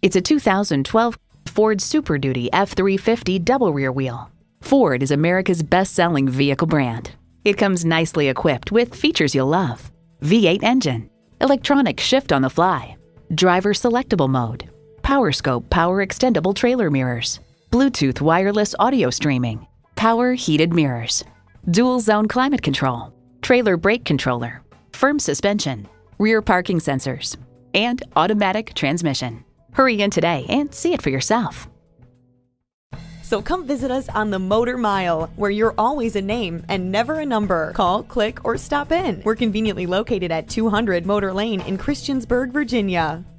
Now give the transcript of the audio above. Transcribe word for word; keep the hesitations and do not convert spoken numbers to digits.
It's a two thousand twelve Ford Super Duty F three fifty double rear wheel. Ford is America's best-selling vehicle brand. It comes nicely equipped with features you'll love: V eight engine, electronic shift on the fly, driver selectable mode, Power Scope power extendable trailer mirrors, Bluetooth wireless audio streaming, power heated mirrors, dual zone climate control, trailer brake controller, firm suspension, rear parking sensors, and automatic transmission. Hurry in today and see it for yourself. So come visit us on the Motor Mile, where you're always a name and never a number. Call, click, or stop in. We're conveniently located at two hundred Motor Lane in Christiansburg, Virginia.